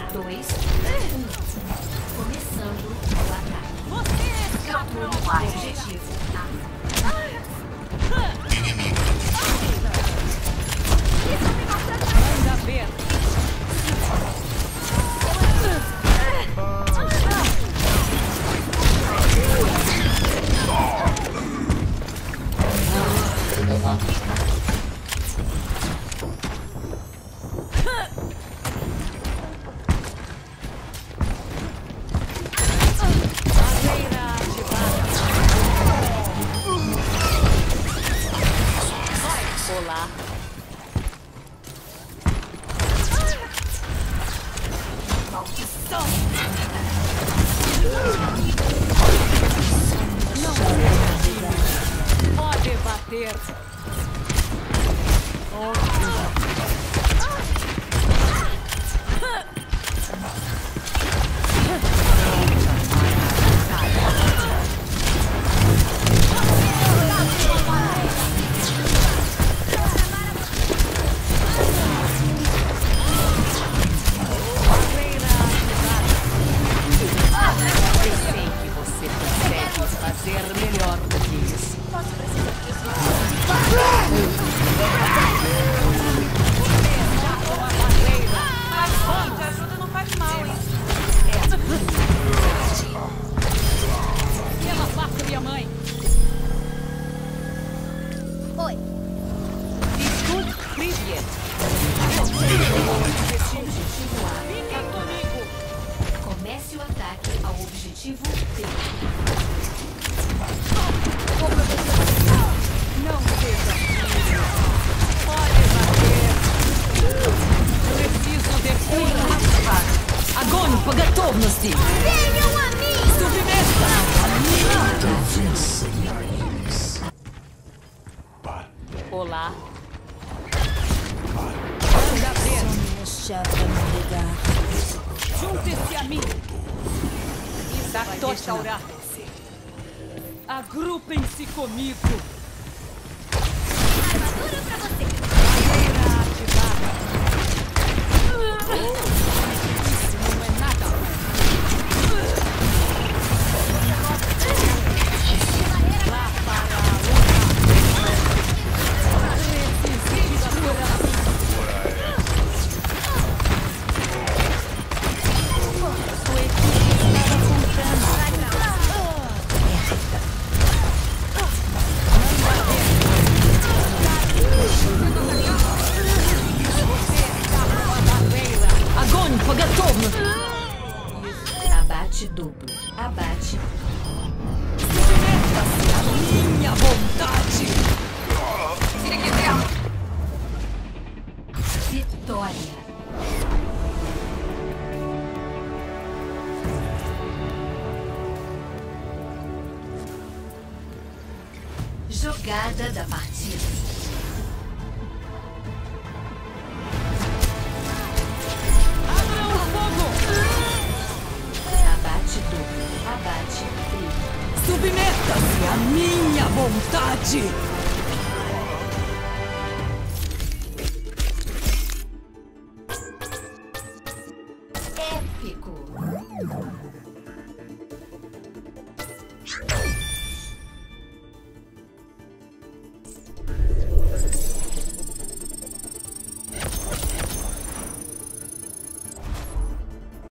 2, 1. Começando o ataque. Capture o objetivo. Manda ver. Olá. Maldição! Não pode bater. Fazer melhor do que isso. Posso precisar disso? Mas bom, ajuda não faz mal, hein? Ela passa minha mãe. Oi. Escuta, Crivier. Objetivo A. Vinha comigo. Comece o ataque ao objetivo B. Não seja filho. Pode bater. Preciso de cura. Огонь по готовности! Venham a mim! Olá. Manda ver. Junte-se a mim. Isso vai restaurar-se. Agrupem-se comigo. Armadura pra você! Barreira ativada. Isso não é nada. Lá para a luta. Preciso de cura. Sua equipe estava contando. Огонь по готовности! Abate duplo. Abate. Minha vontade! Vitória. Jogada da partida. Abra o fogo! Abate duplo. Abate triplo. Submeta-se à minha vontade! Épico.